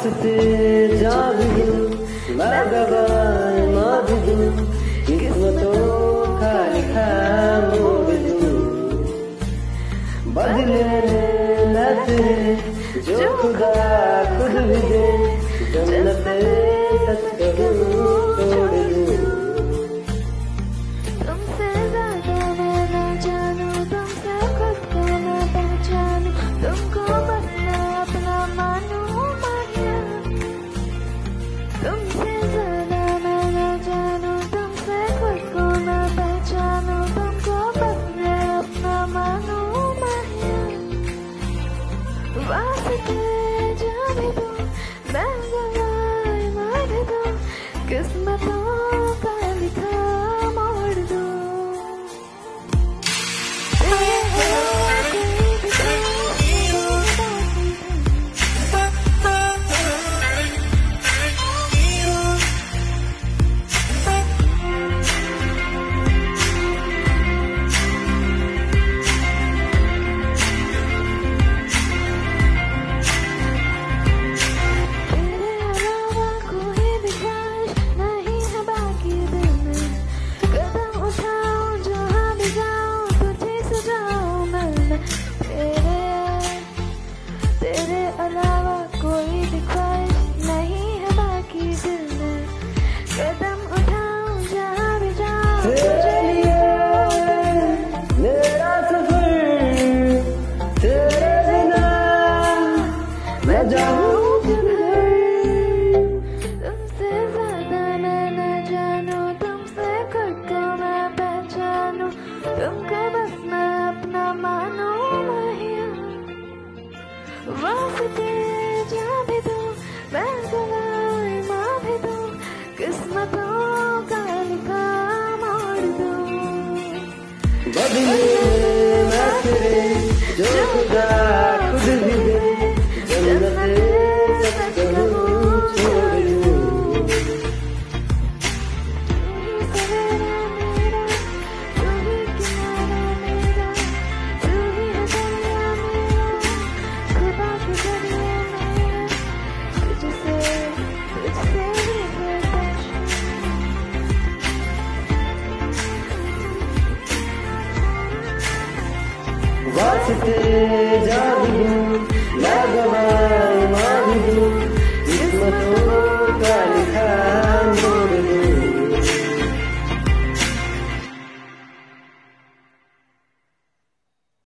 वास्ते जा भी दूं, मैं गवाए माँ भी दूं, किस्मतों का लिखा मोड़ दूं। बदले न तेरे जो खुदा खुद भी दे, जन्नते सच करूं छोड़ दूं। तुमसे ज्यादा मैं न जानूं, तुमसे खुद को न पहचानूं, तुमको बस मैं अपना मानूं माहिया। तुमसे ज्यादा मैं न जानूं, तुमसे खुद को न पहचानूं, तुमको बस मैं अपना मानूं माहिया। वास्ते जा भी दूं, मैं गवाए मार दूं, किस्मतों का लिखा मोड़ दूं। तेरे अलावा कोई भी ख्वाहिश नहीं है बाकी दिल में, कदम उठाऊं जहाँ भी जाऊं तुझे ही मेरा सफर तेरे बिना मैं जाऊं किधर। तुमसे ज्यादा मैं न जानूं, तुमसे खुद को मैं पहचानूं, तुमको बस मैं अपना मानूं माहिया। वास्ते जा भी दूं, मैं गवाए माँ भी दूं, किस्मतों का लिखा मोड़ दूं। बदले मैं तेरे जो खुदा खुद भी दे, जन्नते सच करूं छोड़ दूं। तू ही सवेरा मेरा, तू ही किनारा मेरा, तू ही है दरिया मेरा, खुदा के जरिए मेरा, तुझसे ही है दर्शन। वास्ते जा भी दूं, मैं गवाए माँ भी दूं, किस्मतों का